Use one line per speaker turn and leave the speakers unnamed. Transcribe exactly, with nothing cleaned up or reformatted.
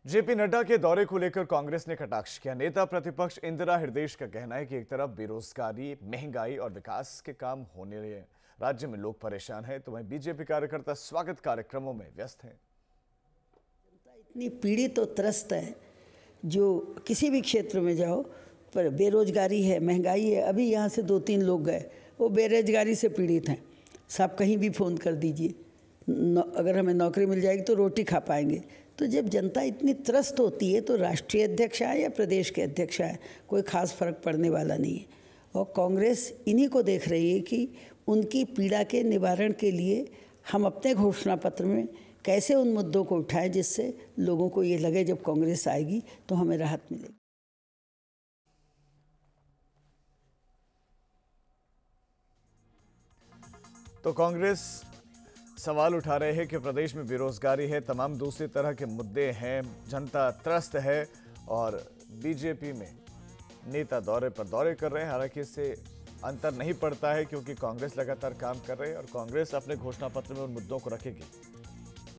JP Nadda के दौरे को लेकर कांग्रेस ने कटाक्ष किया। नेता प्रतिपक्ष इंदिरा हृदयेश का कहना है कि एक तरफ बेरोजगारी, महंगाई और विकास के काम होने रहे हैं, राज्य में लोग परेशान हैं, तो वहीं बीजेपी कार्यकर्ता स्वागत कार्यक्रमों में व्यस्त हैं।
इतनी पीड़ित और त्रस्त है, जो किसी भी क्षेत्र में जाओ पर बेरोजगारी है, महंगाई है। अभी यहाँ से दो तीन लोग गए, वो बेरोजगारी से पीड़ित हैं। सब कहीं भी फ़ोन कर दीजिए, अगर हमें नौकरी मिल जाएगी तो रोटी खा पाएंगे। तो जब जनता इतनी त्रस्त होती है तो राष्ट्रीय अध्यक्ष आए या प्रदेश के अध्यक्ष आए, कोई ख़ास फर्क पड़ने वाला नहीं है। और कांग्रेस इन्हीं को देख रही है कि उनकी पीड़ा के निवारण के लिए हम अपने घोषणा पत्र में कैसे उन मुद्दों को उठाएं जिससे लोगों को ये लगे जब कांग्रेस आएगी तो हमें राहत मिलेगी।
तो कांग्रेस सवाल उठा रहे हैं कि प्रदेश में बेरोजगारी है, तमाम दूसरी तरह के मुद्दे हैं, जनता त्रस्त है और बीजेपी में नेता दौरे पर दौरे कर रहे हैं। हालांकि इससे अंतर नहीं पड़ता है क्योंकि कांग्रेस लगातार काम कर रहे हैं और कांग्रेस अपने घोषणा पत्र में उन मुद्दों को रखेगी।